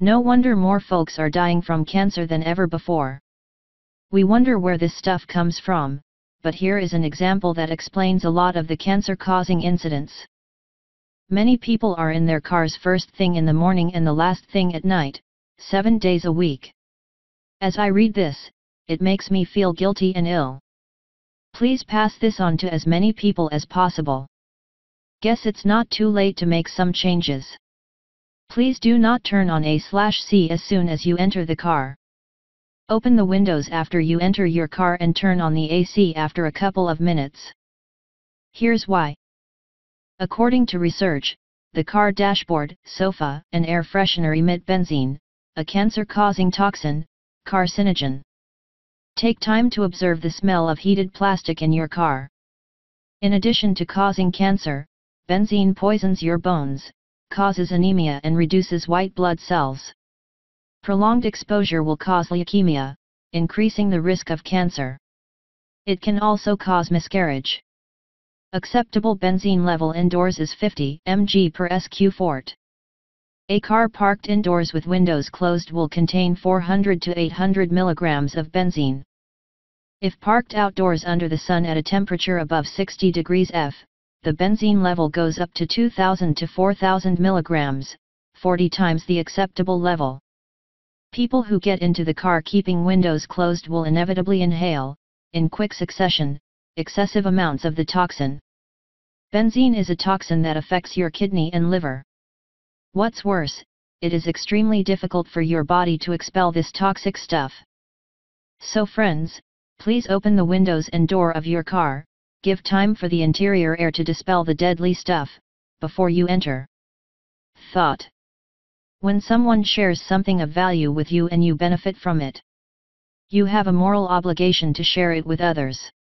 No wonder more folks are dying from cancer than ever before. We wonder where this stuff comes from, but here is an example that explains a lot of the cancer-causing incidents. Many people are in their cars first thing in the morning and the last thing at night, 7 days a week. As I read this, it makes me feel guilty and ill. Please pass this on to as many people as possible. Guess it's not too late to make some changes. Please do not turn on A/C as soon as you enter the car. Open the windows after you enter your car and turn on the AC after a couple of minutes. Here's why. According to research, the car dashboard, sofa, and air freshener emit benzene, a cancer-causing toxin, carcinogen. Take time to observe the smell of heated plastic in your car. In addition to causing cancer, benzene poisons your bones, causes anemia and reduces white blood cells. Prolonged exposure will cause leukemia, increasing the risk of cancer. It can also cause miscarriage. Acceptable benzene level indoors is 50 mg per sq fort. A car parked indoors with windows closed will contain 400 to 800 mg of benzene. If parked outdoors under the sun at a temperature above 60 degrees F, the benzene level goes up to 2000 to 4000 mg, 40 times the acceptable level. People who get into the car keeping windows closed will inevitably inhale, in quick succession, excessive amounts of the toxin. Benzene is a toxin that affects your kidney and liver. What's worse, it is extremely difficult for your body to expel this toxic stuff. So friends, please open the windows and door of your car, give time for the interior air to dispel the deadly stuff, before you enter. Thought. When someone shares something of value with you and you benefit from it, you have a moral obligation to share it with others.